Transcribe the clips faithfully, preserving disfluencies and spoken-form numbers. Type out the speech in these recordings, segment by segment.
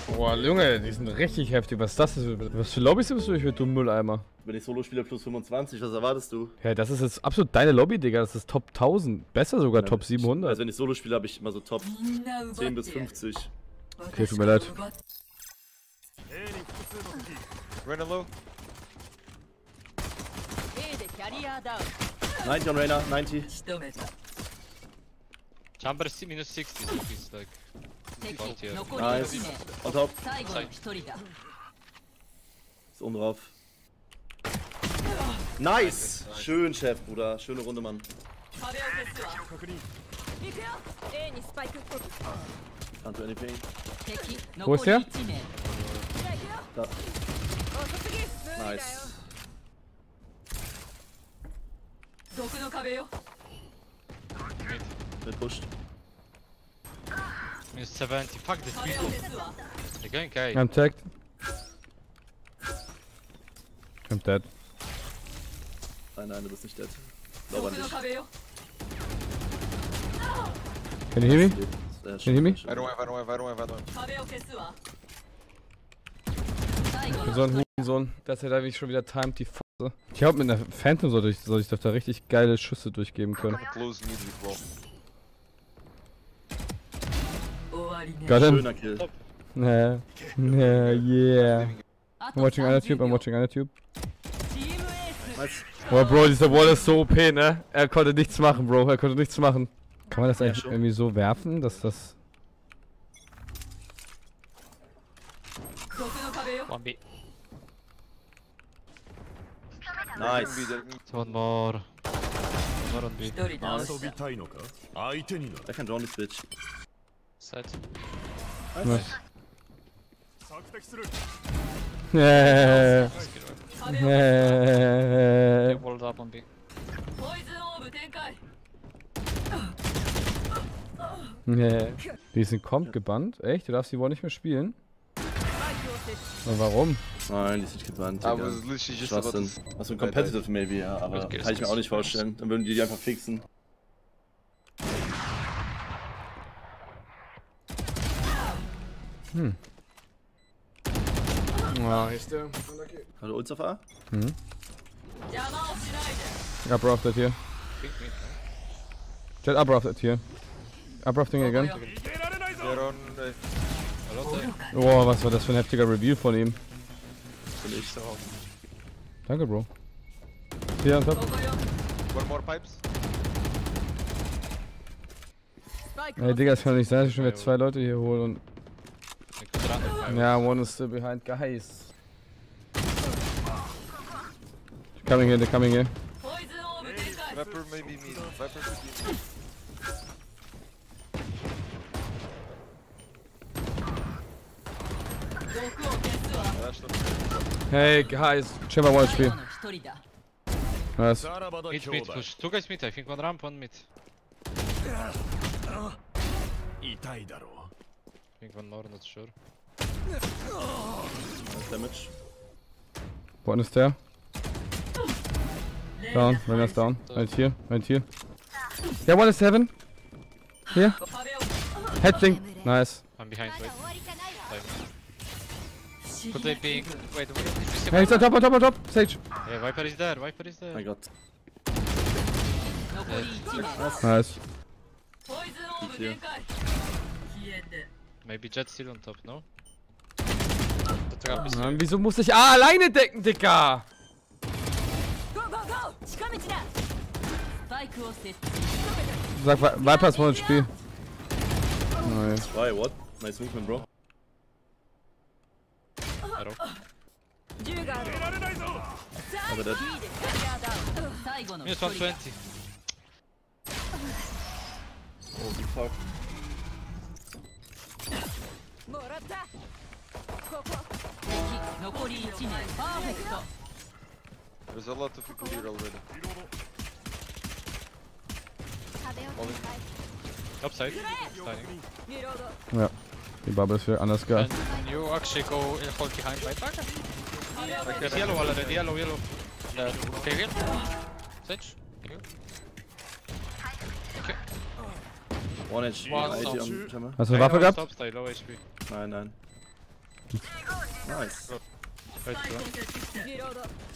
Boah, Junge, die sind richtig heftig. Was ist das? Was für Lobbys bist du? Ich will du Mülleimer. Wenn ich Solo-Spieler plus fünfundzwanzig, was erwartest du? Ja, das ist jetzt absolut deine Lobby, Digga. Das ist Top tausend. Besser sogar Ja, Top siebenhundert. Also wenn ich Solo spiele, habe ich immer so Top zehn bis fünfzig. Okay, tut mir leid. Reyna low. neunzig on Reyna, neunzig. Chamber is minus sixty, so he's like... front here. Nice. On top. Side. Ist oben drauf. Nice! Schön, Chef, Bruder. Schöne Runde, Mann. Can't do anything. Wo ist der? Da. Nice. Wird pushed. Minus seventy. Fuck this people. They're going K. I'm tagged. I'm dead. Nein, nein, du bist nicht dead. Glaube an dich. Can you hear me? Sehr Can you hear me? I don't have, I don't have, I don't have, I don't have. So ein Hurensohn. Das hätte ich schon wieder timed, die Fasse. Ich glaube, mit einer Phantom soll ich, soll ich doch da richtig geile Schüsse durchgeben können. Close mid with bro. Got him. Schöner Kill. Yeah. Yeah, yeah. I'm watching other tube, I'm watching other tube. Nice. Oh, Bro, dieser Wall ist so O P, ne? Er konnte nichts machen, Bro. Er konnte nichts machen. Kann man das eigentlich Ja, schon. irgendwie so werfen, dass das... one B. Nice. One more. More on B. Nice. 遊びたいのか相手にな Der kann Johnny Switch. Side. Nice. 索敵する Yeah. They Yeah. walled up on B. Yeah. Die sind kommt gebannt? Echt? Du darfst die Wall nicht mehr spielen? Aber warum? Nein, die ist nicht gebannt. I Digga. was literally just about Schwachsinn. to... Also competitive maybe, ja, aber Okay, das kann ich mir ist- auch nicht vorstellen. Dann würden die die einfach fixen. Hm. Ah, ist der. Hat er Ults auf A? Mhm. Uprafted hier. Pink mid, Jet uprafted hier. Uprafting again. 逃げられないぞ no? They're on... Uh, a lot there. Boah, was war das für ein heftiger Reveal von ihm. Bin ich. So, Danke, Bro. Hier on top. one more pipes. Ey, Digga, es kann doch nicht sein, dass ich schon wieder zwei Leute hier hole und... I could run if I Ja, one is still behind, guys. Coming here, they're coming here. Viper maybe mid. Viper could be mid. Flash up. Hey, guys, Chamber one H P. Nice. さらばだ Mid, 兄 mid, 弟 push. Two guys mid, I think one ramp, one mid. 痛いだろ I think one more, not sure. Nice Damage. One is there. Down, Renner's down. Right here, right here. Yeah, one is heaven. Here. Headling. Nice. I'm behind, wait. Could they be... Wait, wait, did you see Hey, he's on top, on top, on top. Sage. Yeah, Viper is there, Viper is there. Mein Gott. Nice. Gut hier. Maybe Jet still on top, no? The trap is Mann, wieso muss ich A alleine decken, Digga? Sag, Vi- Viper ist one H P. Nice. Why, what? Nice movement, bro. arrow. 逃げられないぞ Aber der... Minus one twenty. Holy fuck. There's a lot of people here already. Upside. Standing. Ja. Die Bubble ist für anders geil. And you actually go in hold behind Viper. Like there's yellow already, yellow, yellow. There. Okay, here. Sage. Here. Okay. One H P, One eighty stop. on Chamber. Hast du eine Waffe gehabt? Stop, stay low H P. Nein, nein. Nice. Right, so. リロード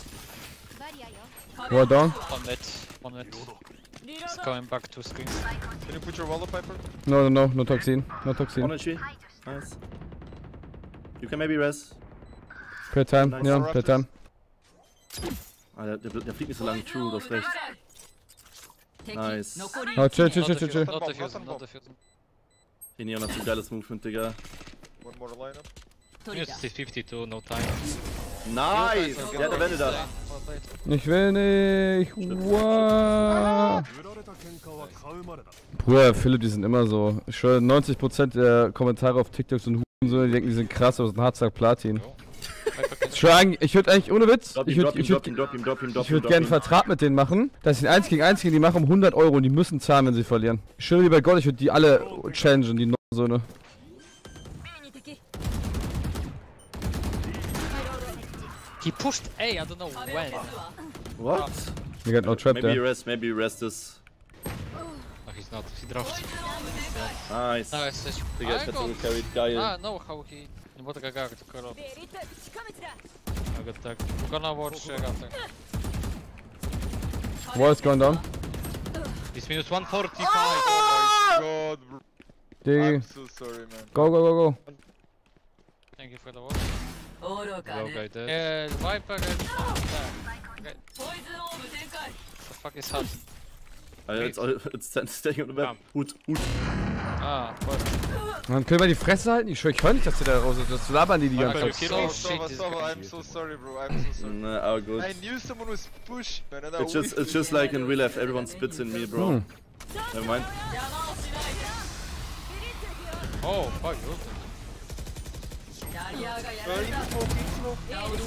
One down. One mid, one mid. リロ It's ード going back to screens. Can you put your wall up, Piper? No, no, no, no toxin. No One toxin. H P. Nice. You can maybe res. Per time, Nice. ja, per time. Ah, der, der, der fliegt nicht so lange. True, du hast recht. Nice. Oh, chill, chill, chill, Not chill, chill. defusing, not Bomb, defusing, not not bomb. defusing. Die Neon hat so ein geiles Movement, Digga. One more lineup. Minus fifty-two, no time. Nice! Der hat der Wende da. Well played. Ich will nicht. Wow. 売られた喧嘩は買うまでだ Bruder, Philipp, die sind immer so. Ich schwöre, neunzig Prozent der Kommentare auf TikTok sind Hurensohn, die denken, die sind krass, aber sind Hardstack Platin. Piper can Ich schwöre eigentlich, ich würde eigentlich, ohne Witz, Drop ich ihm, würde drop ihm, ich drop würd, ihm, drop ihm, drop ihm, drop ich ihm, würd drop gerne einen ihm. Vertrag mit denen machen, dass sie ein eins gegen eins gehen, die machen um hundert Euro und die müssen zahlen, wenn sie verlieren. Ich schwöre dir bei Gott, ich würde die alle challengen, die Söhne. He pushed A, I don't know when. What? We got no trap Maybe you there. rest, maybe you rest this. No, he's not. He dropped. Nice. No, it's just. Digga, ich I hab so got. gecarried, geil. Ah, no, how he. Nie było tego gary, tylko rob. ベリット近道だ I got tak. Gonna watch uh, after. Wall is going down. It's minus one forty-five. Oh my god, bro. Digga. I'm so sorry, man. Go, go, go, go. Thank you for the watch. Go guy dead. Yeah, Viper is there. The fuck is hot? Uh, it's, it's stand- staying on the map. Hut, Hut. Ah, what? Man, können wir die Fresse halten? Ich schwöre, ich höre nicht, dass die da raus sind. Das labern die die ganze Piper, Zeit. you So, kill so, shit, so, this so, guy. I'm so sorry, bro. I'm so sorry. Nah, aber gut. I knew someone was push, man. And I It's just, whiffed it's just it. like in real life, everyone spits in me, bro. Hmm. Never mind. Oh, fuck, you. Very fucking slow.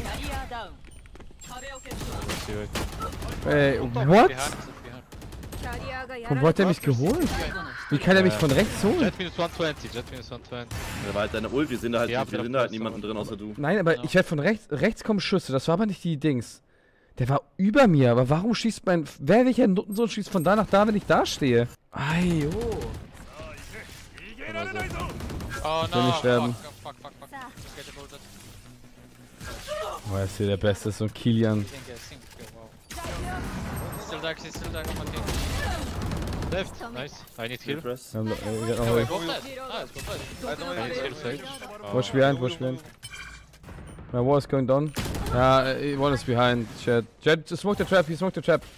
Ey, what? Behind, behind. キャリアがや Wo られ hat der mich geholt? Wie kann er mich von rechts holen? Jet minus one twenty, Jet minus one twenty. Da war halt deine Ult, wir sehen da halt, Ja, wir sehen da halt niemanden drin außer du. Nein, aber ich werde von rechts, rechts kommen Schüsse, das war aber nicht die Dings. Der war über mir, aber warum schießt mein, wer welcher Nuttensohn schießt von da nach da, wenn ich da stehe? Ai, oh. 逃げられないぞ Oh Soll no, nicht sterben. fuck, fuck, fuck, fuck. Just get the bullet. Oh, er ist hier der Beste, so ein Kilian. I think, I think, okay, wow. Still dark, he's still dark on my team. Left, nice. I need heal. Press. Ja, äh, wir Oh, haben we noch- got left. Nice, got left. I don't I need know. heal sage. Watch behind, watch behind. My wall is going down. Ja, uh, one is behind. Jet, Jet, smoke the trap, he smoked the trap.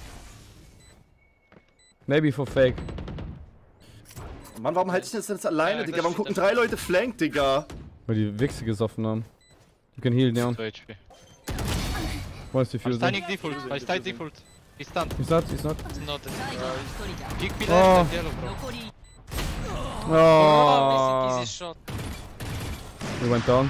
Maybe for fake. Mann, warum halte ich das denn jetzt alleine, Ja, Digga? das Warum steht gucken da. drei Leute Flank, Digga? Weil die Wichse gesoffen haben. You can heal down. two H P. One is I'm defusing. stunning default. I stun default. He's stunned. He's not, he's not. It's not. Big P Oh. left and yellow, bro. Oh, Oh, easy shot. he went down.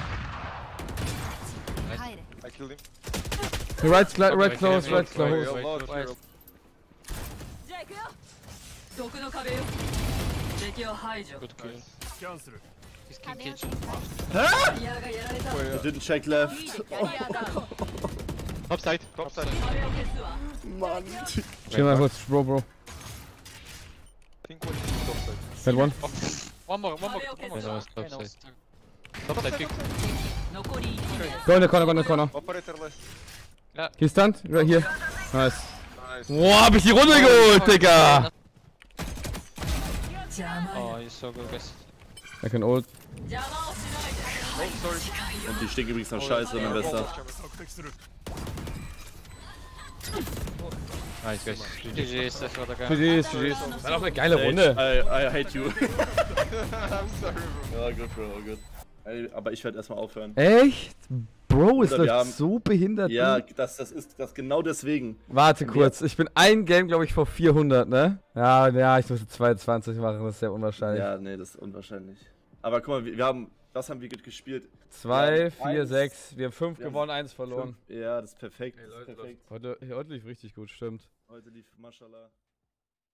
I killed him. He right, sli- Okay, right okay, close, okay, right okay. close. Wait, wait, wait, wait. wait. じゃあ行くよ毒の壁よ敵を排除 Good kill. スキャンする He's king cage. キャリアがやられた I didn't check left. キャリアダウン Top side. Top side. 壁を消すわ Mann. Chill mal kurz, bro, bro. Pink one is top side. That one. One more, one more, one more. No, top side. Top side, pick. 残りいち名 Go in the corner, go in the corner. Operator left. He's stunned, right here. Nice. Nice. Boah, hab ich die Runde geholt, Digga! 邪魔 Oh, you're so good, guys. I can ult. 邪魔をしないで Oh, sorry. Und die stinken übrigens nach Scheiße, mein Bester. 索敵する Nice, guys. G G, Steph, for the guy. G G's, G G's. War doch eine geile Runde. I, I hate you. I'm sorry, bro. Ja, gut, Bro, gut. Ey, aber ich werde erstmal aufhören. Echt? Bro, es Oder wir läuft haben- so behindert. Ja, gut. das, das ist das genau deswegen. Warte kurz, ich bin ein Game, glaube ich, vor vierhundert, ne? Ja, ja, ich muss zweiundzwanzig machen, das ist sehr unwahrscheinlich. Ja, nee, das ist unwahrscheinlich. Aber guck mal, wir, wir haben, was haben wir gespielt? zwei, Wir haben vier, eins- sechs, wir haben fünf wir haben gewonnen, eins verloren. Ja, das ist perfekt. Das ist perfekt. Heute, heute lief richtig gut, stimmt. Heute lief Maschallah.